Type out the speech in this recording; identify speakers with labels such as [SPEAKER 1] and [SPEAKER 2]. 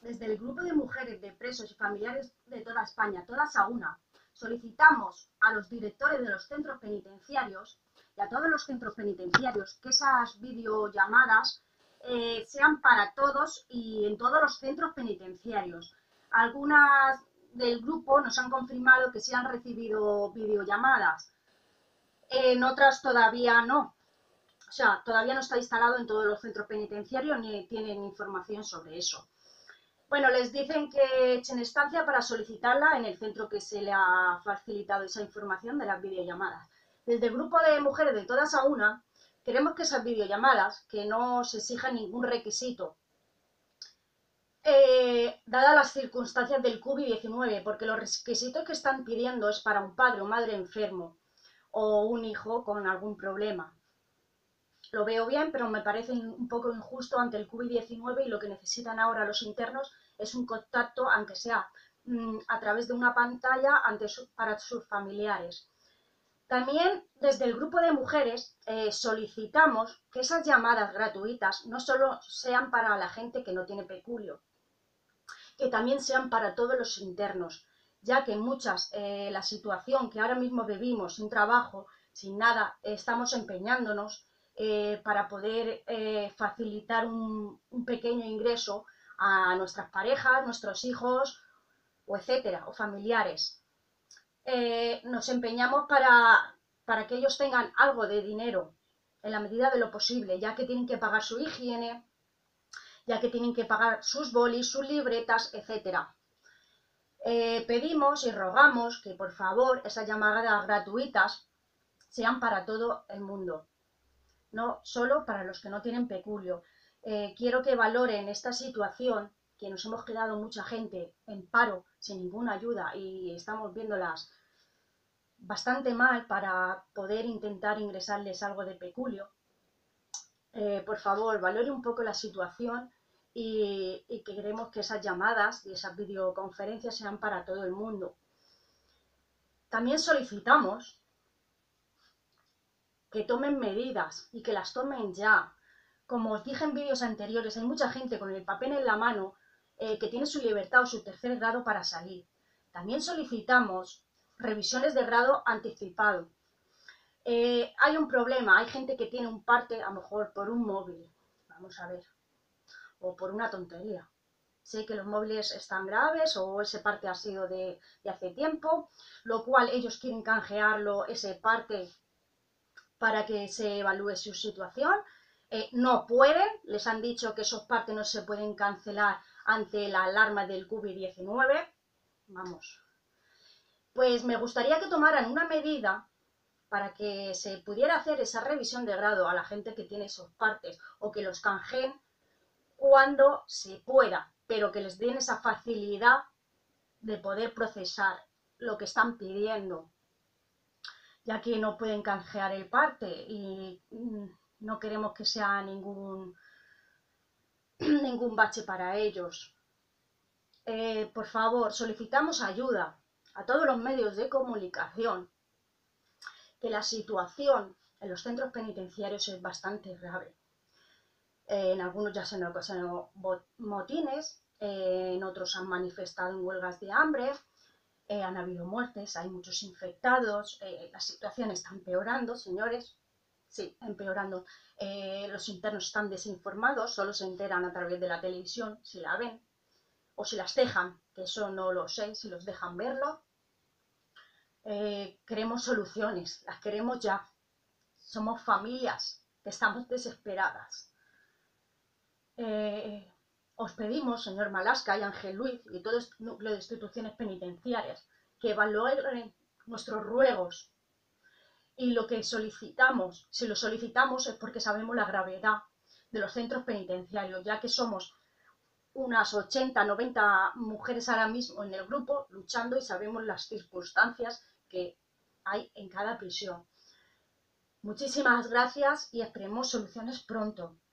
[SPEAKER 1] Desde el grupo de mujeres de presos y familiares de toda España, todas a una, solicitamos a los directores de los centros penitenciarios y a todos los centros penitenciarios que esas videollamadas sean para todos y en todos los centros penitenciarios. Algunas del grupo nos han confirmado que sí han recibido videollamadas, en otras todavía no. O sea, todavía no está instalado en todos los centros penitenciarios ni tienen información sobre eso. Bueno, les dicen que echen estancia para solicitarla en el centro que se le ha facilitado esa información de las videollamadas. Desde el grupo de mujeres de todas a una, queremos que esas videollamadas, que no se exija ningún requisito, dadas las circunstancias del COVID-19, porque los requisitos que están pidiendo es para un padre o madre enfermo o un hijo con algún problema. Lo veo bien, pero me parece un poco injusto ante el COVID-19 y lo que necesitan ahora los internos es un contacto, aunque sea a través de una pantalla, para sus familiares. También desde el grupo de mujeres solicitamos que esas llamadas gratuitas no solo sean para la gente que no tiene peculio, que también sean para todos los internos, ya que muchas, la situación que ahora mismo vivimos sin trabajo, sin nada, estamos empeñándonos para poder facilitar un pequeño ingreso a nuestras parejas, nuestros hijos, o etcétera, o familiares. Nos empeñamos para que ellos tengan algo de dinero en la medida de lo posible, ya que tienen que pagar su higiene, ya que tienen que pagar sus bolis, sus libretas, etcétera. Pedimos y rogamos que por favor esas llamadas gratuitas sean para todo el mundo, no solo para los que no tienen peculio. Quiero que valoren esta situación, que nos hemos quedado mucha gente en paro sin ninguna ayuda y estamos viéndolas bastante mal para poder intentar ingresarles algo de peculio. Por favor, valore un poco la situación y que queremos que esas llamadas y esas videoconferencias sean para todo el mundo. También solicitamos que tomen medidas y que las tomen ya. Como os dije en vídeos anteriores, hay mucha gente con el papel en la mano que tiene su libertad o su tercer grado para salir. También solicitamos revisiones de grado anticipado. Hay un problema, hay gente que tiene un parte a lo mejor por un móvil, vamos a ver, o por una tontería. Sé que los móviles están graves o ese parte ha sido de hace tiempo, lo cual ellos quieren canjearlo, ese parte, para que se evalúe su situación. No pueden, les han dicho que esos partes no se pueden cancelar ante la alarma del COVID-19. Vamos. Pues me gustaría que tomaran una medida para que se pudiera hacer esa revisión de grado a la gente que tiene esos partes o que los canjeen cuando se pueda, pero que les den esa facilidad de poder procesar lo que están pidiendo, ya que no pueden canjear el parte y no queremos que sea ningún bache para ellos. Por favor, solicitamos ayuda a todos los medios de comunicación, que la situación en los centros penitenciarios es bastante grave. En algunos ya se han ocasionado motines, en otros han manifestado en huelgas de hambre, han habido muertes, hay muchos infectados, la situación está empeorando, señores, sí, empeorando. Los internos están desinformados, solo se enteran a través de la televisión, si la ven, o si las dejan, que eso no lo sé, si los dejan verlo. Queremos soluciones, las queremos ya. Somos familias que estamos desesperadas. Os pedimos, señor Malasca y Ángel Luis, y todo este núcleo de instituciones penitenciarias, que evalúen nuestros ruegos. Y lo que solicitamos, si lo solicitamos es porque sabemos la gravedad de los centros penitenciarios, ya que somos unas 80, 90 mujeres ahora mismo en el grupo luchando y sabemos las circunstancias que hay en cada prisión. Muchísimas gracias y esperemos soluciones pronto.